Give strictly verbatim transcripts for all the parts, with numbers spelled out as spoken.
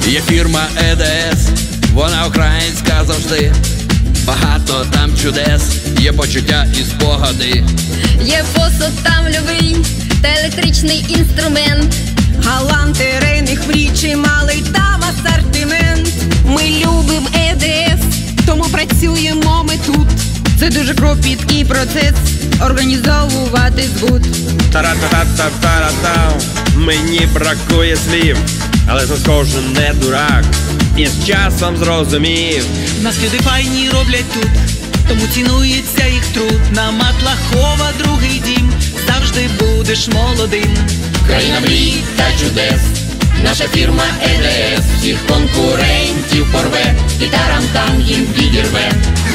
Є фірма Е Де Ес, вона українська завжди. Багато там чудес, є почуття і спогади. Є посуд там любий та електричний інструмент. Галантерейних мрій чималий там асортимент. Ми любим Е Де Ес, тому працюємо ми тут. Це дуже кропіткий процес організовувати збут. Тара-та-та-та-та-та-та. Мені бракує слів, але ж кожен не дурак і з часом зрозумів. Нас люди файні роблять тут, тому цінується їх труд. На Матлахова другий дім, завжди будеш молодим. Країна мрій та чудес, наша фірма Е Де Ес всіх конкурентів порве і тарам-там їм відірве.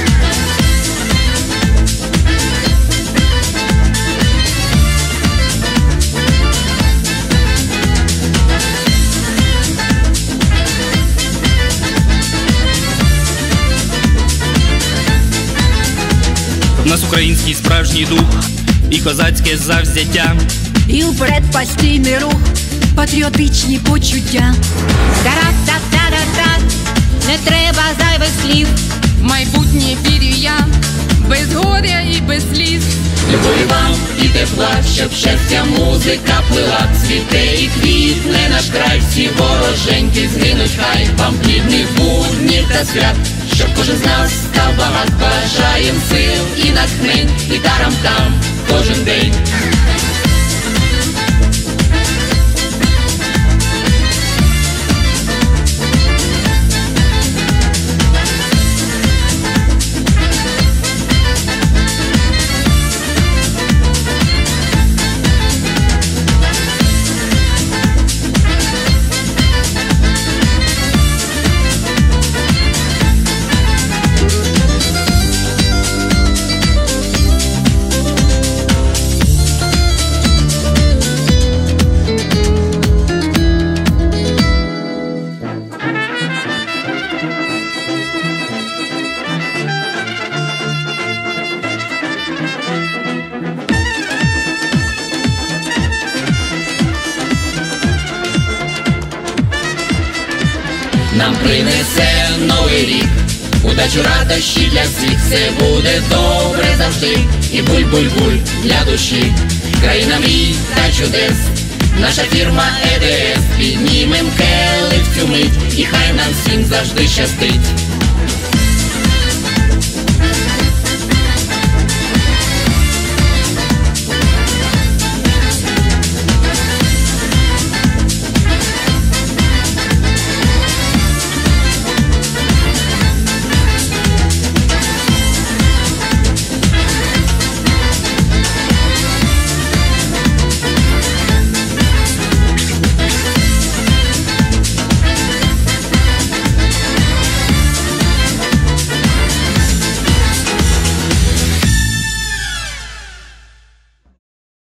У нас український справжній дух і козацьке завзяття. І вперед постійний рух, патріотичні почуття. Тара-та-та-та-та, не треба зайвих слів. В майбутнє вірю я, без горя і без сліз. Любові вам і тепла, щоб щастя музика плила. Цвіте і квітне наш край, всі вороженьки згинуть хай. Вам плідних буднів та свят, щоб кожен з нас став багат. Бажаєм сил і натхнень, і тарам-там кожен день. Нам принесе новий рік, удачу, радощі для всіх. Все буде добре завжди, і буль-буль-буль для душі. Країна мрій та чудес, наша фірма Е Де Ес. Піднімем келих цю мить, і хай нам всім завжди щастить.